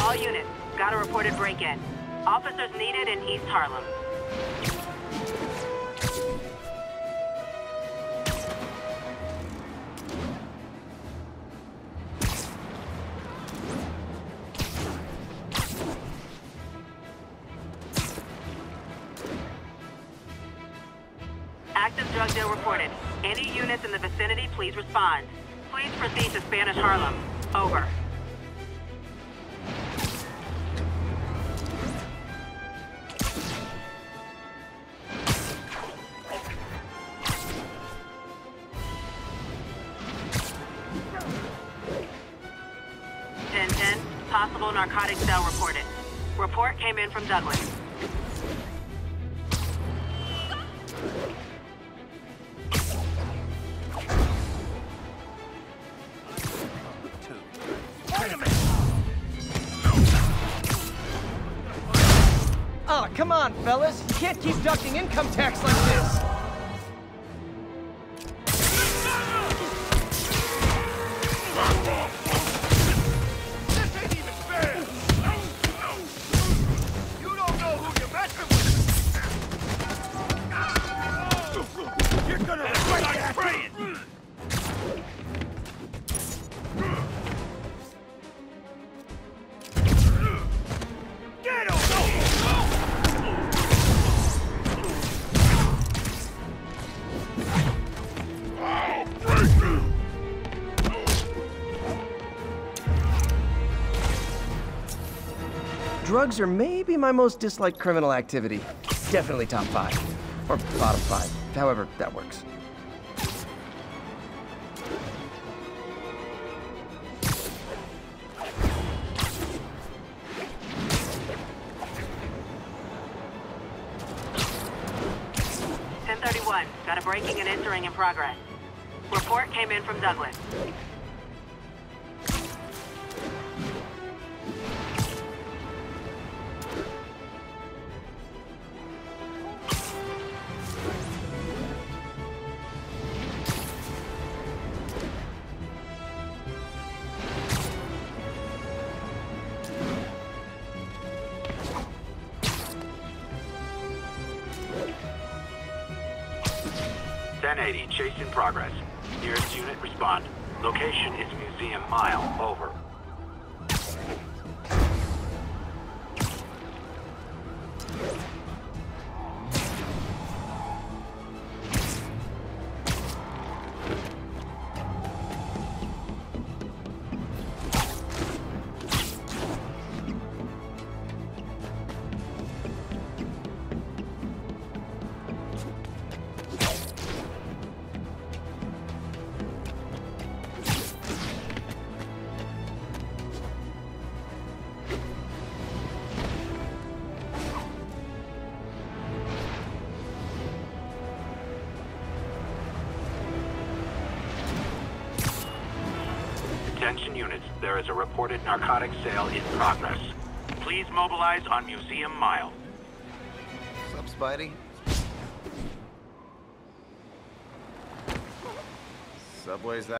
All units, got a reported break-in. Officers needed in East Harlem. Active drug deal reported. Any units in the vicinity, please respond. Please proceed to Spanish Harlem. Over. Possible narcotic cell reported. Report came in from Douglas. Oh, come on, fellas. You can't keep ducking income tax like this. Drugs are maybe my most disliked criminal activity. Definitely top 5. Or bottom 5. However, that works. Got a breaking and entering in progress. Report came in from Douglas. Chase in progress. Nearest unit, respond. Location is Museum Mile. Over. Attention units, there is a reported narcotic sale in progress. Please mobilize on Museum Mile. What's up, Spidey? Subway's that